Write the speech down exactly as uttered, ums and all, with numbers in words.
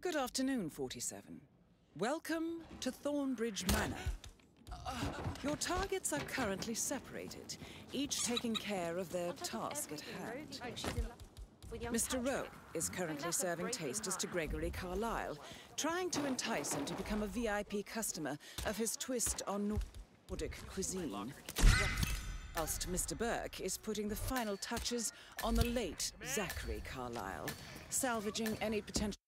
Good afternoon, forty-seven. Welcome to Thornbridge Manor. Your targets are currently separated, each taking care of their task at hand. Mister Rowe is currently serving tasters to Gregory Carlyle, trying to entice him to become a V I P customer of his twist on Nordic cuisine. Whilst Mister Burke is putting the final touches on the late Zachary Carlyle, salvaging any potential